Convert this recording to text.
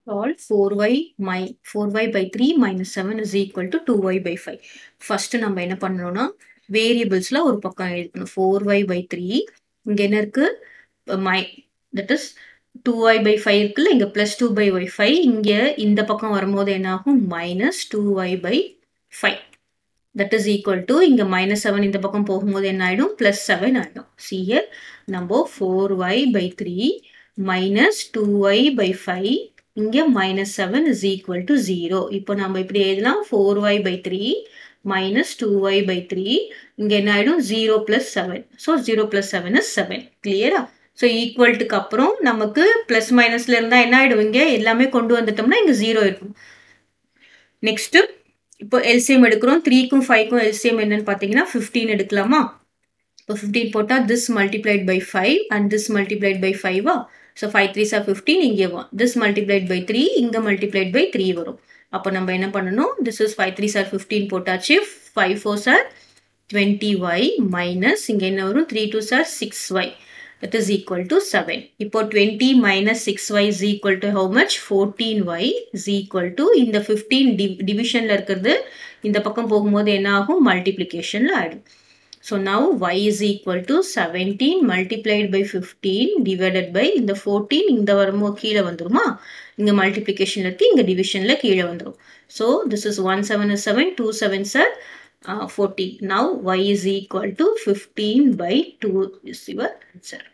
Solve 4y by 3 minus 7 is equal to 2y by 5. First நம்ம என்ன பண்ணணும்னா வேரியபிள்ஸ்ல ஒரு பக்கம் எழுதணும். 4y by 3 இங்க என்ன இருக்கு that is 2y by 5 இருக்குல்ல, இங்க plus 2 by y 5, இங்க இந்த பக்கம் வரும்போது என்ன ஆகும் minus 2y by 5. That is equal to இங்க minus 7 இந்த பக்கம் போகும்போது என்ன ஆயிடும் plus 7 ஆயிடும். See here நம்ம 4y by 3 minus 2y by 5 இங்க minus 7 is equal to 0. இப்போ நம்ம இப்படி எழுதலாம் 4y by 3 minus 2y by 3 இங்க என்ன ஆயிடும் 0 plus 7. So 0 plus 7 is 7. Clear? So equal டுக்கு அப்புறம் நமக்கு plus minusல இருந்தா என்ன ஆயிடும், இங்க எல்லாமே கொண்டு வந்துட்டோம்னா இங்க 0 இருக்கும். Next இப்போ LCM எடுக்கிறோம். 3க்கும் 5க்கும் LCM என்னன்னு பார்த்தீங்கன்னா 15 எடுக்கலாமா? இப்போ 15 போட்டா this multiplied by 5 and this multiplied by 5 So 5 3s are 15 இங்கே this multiplied by 3 இங்க multiplied by 3 வரும். அப்போ நம்ம என்ன பண்ணணும், this is 5 3s are 15 போட்டாச்சு, 5 4s are 20y minus இங்க என்ன வரும் 3 2s are 6y. That is equal to 7. இப்போ 20 minus 6y is equal to how much? 14y is equal to இந்த 15 divisionல இருக்கிறது இந்த பக்கம் போகும்போது என்ன ஆகும் multiplicationல ஆயிடும். So now y is equal to 17 multiplied by 15 divided by இந்த 14 இந்த வரும்போது கீழே வந்துருமா, இங்க multiplicationல இருக்கு, இங்க divisionல கீழே வந்துரும். So this is 1 7 is 7, 2 7s are 14. Now y is equal to 15 by 2 is your answer.